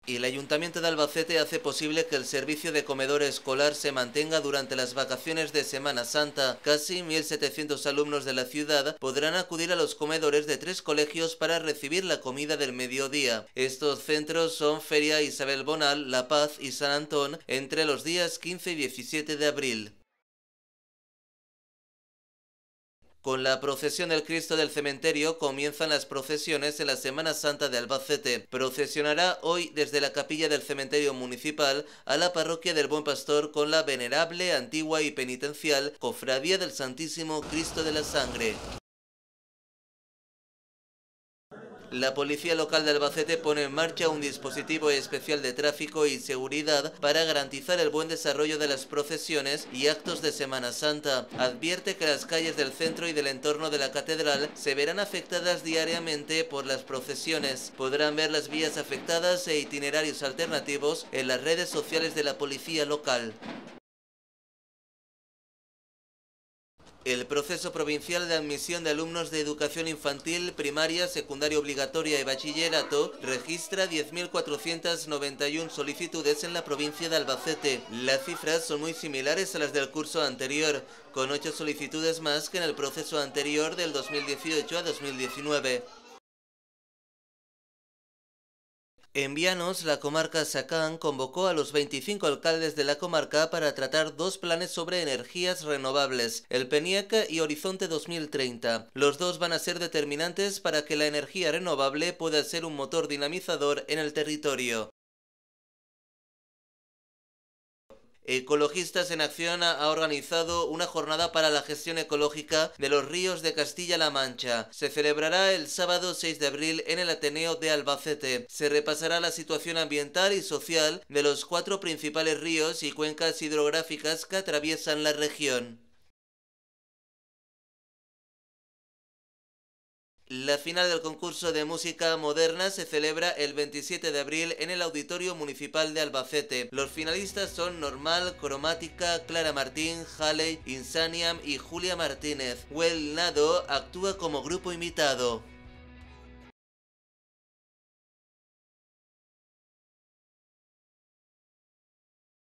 Y el Ayuntamiento de Albacete hace posible que el servicio de comedor escolar se mantenga durante las vacaciones de Semana Santa. Casi 1.700 alumnos de la ciudad podrán acudir a los comedores de 3 colegios para recibir la comida del mediodía. Estos centros son Feria Isabel Bonal, La Paz y San Antón entre los días 15 y 17 de abril. Con la procesión del Cristo del Cementerio comienzan las procesiones en la Semana Santa de Albacete. Procesionará hoy desde la capilla del cementerio municipal a la parroquia del Buen Pastor con la venerable, antigua y penitencial Cofradía del Santísimo Cristo de la Sangre. La policía local de Albacete pone en marcha un dispositivo especial de tráfico y seguridad para garantizar el buen desarrollo de las procesiones y actos de Semana Santa. Advierte que las calles del centro y del entorno de la catedral se verán afectadas diariamente por las procesiones. Podrán ver las vías afectadas e itinerarios alternativos en las redes sociales de la policía local. El proceso provincial de admisión de alumnos de educación infantil, primaria, secundaria obligatoria y bachillerato registra 10.491 solicitudes en la provincia de Albacete. Las cifras son muy similares a las del curso anterior, con 8 solicitudes más que en el proceso anterior del 2018 a 2019. En Vianos, la comarca Sacán convocó a los 25 alcaldes de la comarca para tratar 2 planes sobre energías renovables, el PENIEC y Horizonte 2030. Los 2 van a ser determinantes para que la energía renovable pueda ser un motor dinamizador en el territorio. Ecologistas en Acción ha organizado una jornada para la gestión ecológica de los ríos de Castilla-La Mancha. Se celebrará el sábado 6 de abril en el Ateneo de Albacete. Se repasará la situación ambiental y social de los 4 principales ríos y cuencas hidrográficas que atraviesan la región. La final del concurso de música moderna se celebra el 27 de abril en el Auditorio Municipal de Albacete. Los finalistas son Normal, Cromática, Clara Martín, Halley, Insaniam y Julia Martínez. Well Nado actúa como grupo invitado.